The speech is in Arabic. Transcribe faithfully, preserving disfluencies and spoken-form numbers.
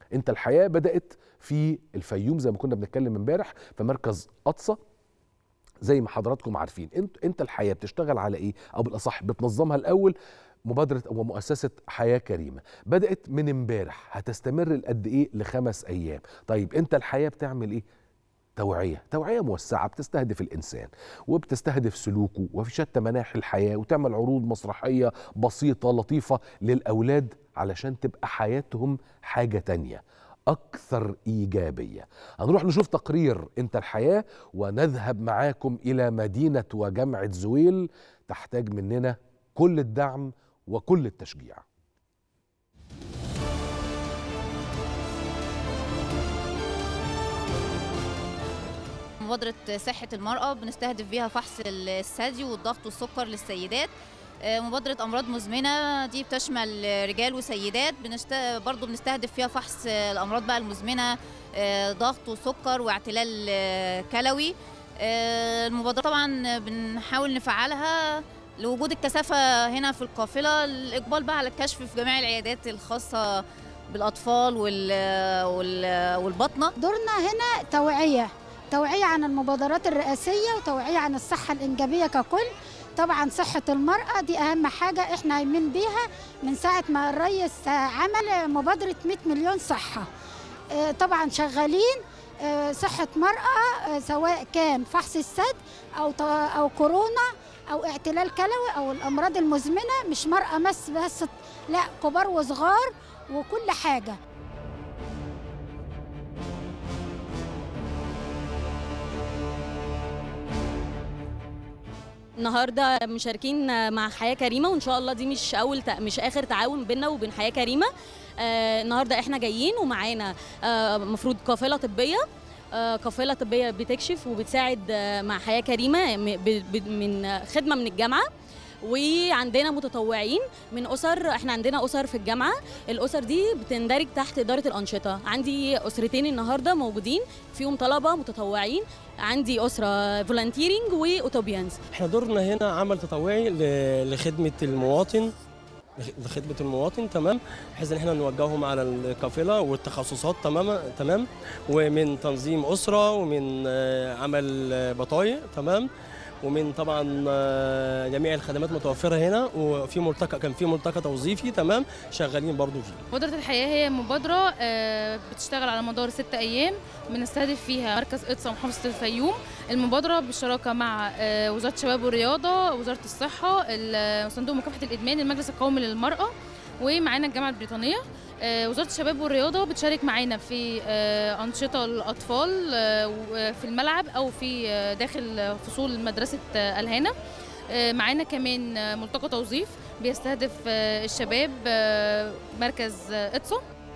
انت الحياه بدات في الفيوم زي ما كنا بنتكلم امبارح في مركز اطصى. زي ما حضراتكم عارفين انت انت الحياه بتشتغل على ايه، او بالاصح بتنظمها الاول مبادره او مؤسسه حياه كريمه. بدات من امبارح، هتستمر لقد ايه؟ لخمس ايام. طيب انت الحياه بتعمل ايه؟ توعيه، توعيه موسعه بتستهدف الانسان وبتستهدف سلوكه وفي شتى مناحي الحياه، وتعمل عروض مسرحيه بسيطه لطيفه للاولاد علشان تبقى حياتهم حاجه تانيه أكثر إيجابية. هنروح نشوف تقرير أنت الحياة ونذهب معاكم إلى مدينة وجامعة زويل تحتاج مننا كل الدعم وكل التشجيع. مبادرة صحة المرأة بنستهدف بيها فحص الثدي والضغط والسكر للسيدات. مبادرة أمراض مزمنة دي بتشمل رجال وسيدات، بنشت... برضو بنستهدف فيها فحص الأمراض بقى المزمنة، ضغط وسكر واعتلال كلوي. المبادرة طبعا بنحاول نفعلها لوجود الكثافة هنا في القافلة، الإقبال بقى على الكشف في جميع العيادات الخاصة بالأطفال وال... وال... والبطنة. دورنا هنا توعية توعية عن المبادرات الرئاسية وتوعية عن الصحة الإنجابية ككل. طبعا صحة المرأة دي أهم حاجة احنا قايمين بيها من ساعة ما الرئيس عمل مبادرة مئة مليون صحة. طبعا شغالين صحة مرأة، سواء كان فحص الثدي أو أو كورونا أو اعتلال كلوي أو الأمراض المزمنة، مش مرأة بس بس لا، كبار وصغار وكل حاجة. النهارده مشاركين مع حياه كريمه، وان شاء الله دي مش اول مش اخر تعاون بيننا وبين حياه كريمه. آه النهارده احنا جايين ومعانا المفروض آه قافله طبيه آه قافله طبيه بتكشف وبتساعد آه مع حياه كريمه من خدمه من الجامعه، وعندنا متطوعين من اسر. احنا عندنا اسر في الجامعه، الاسر دي بتندرج تحت اداره الانشطه. عندي اسرتين النهارده موجودين فيهم طلبه متطوعين، عندي اسره فولنتيرنج واوتوبيانز. احنا دورنا هنا عمل تطوعي لخدمه المواطن لخدمه المواطن تمام، بحيث ان احنا نوجههم على القافله والتخصصات تمام تمام ومن تنظيم اسره ومن عمل بطايق تمام، ومن طبعا جميع الخدمات متوفره هنا، وفي ملتقى كان في ملتقى توظيفي تمام شغالين برضو فيه. مبادره الحياه هي مبادره بتشتغل على مدار ست ايام، بنستهدف فيها مركز اطصى محافظه الفيوم. المبادره بالشراكه مع وزاره الشباب والرياضه، وزاره الصحه، صندوق مكافحه الادمان، المجلس القومي للمراه، ومعانا الجامعه البريطانيه. وزاره الشباب والرياضه بتشارك معانا في انشطه الاطفال في الملعب او في داخل فصول مدرسه الهانه. معانا كمان ملتقى توظيف بيستهدف الشباب مركز اطصى.